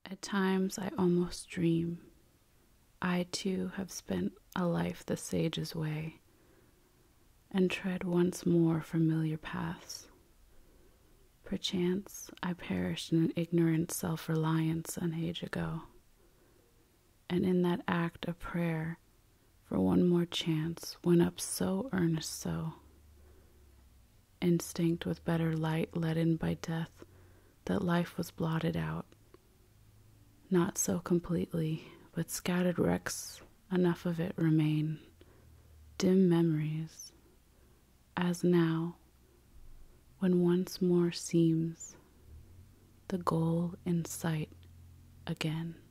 At times I almost dream I too have spent a life the sage's way, and tread once more familiar paths. Perchance I perished in an ignorant self-reliance an age ago, and in that act of prayer for one more chance went up so earnest so, instinct with better light let in by death, that life was blotted out. Not so completely, but scattered wrecks, enough of it remain, dim memories, as now, when once more seems the goal in sight again.